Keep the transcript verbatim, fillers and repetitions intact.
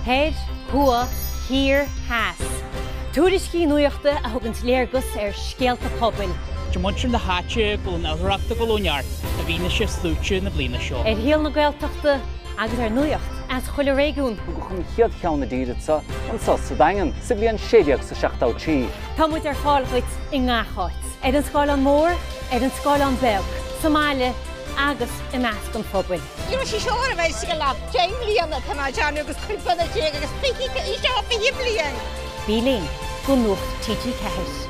Head, hua, hir, has. Tuairiscí nuachta a thugant léargus ar scéalta pobail. Muntrim de háte go an áthreachta go lóneart a bhína sé slúte na bliana seo. Ar híal na Gaeltachta agus ar nuacht as chuile réigiún. Go chun chiad cheanna díreadsa an sa sa dagan sa bblion séideach sa seachtá trí. Tá muid ar fáilchuid i ngáchát. Ar an scáil an mór, ar an scáil an beg, Somália agus i measc an pobail. Iar sí seoir a bheith sig le Jane bliana tá má deanú agus cuimpana dé agus pií i seo fi blian. Bílín go nuacht T G Ceithir.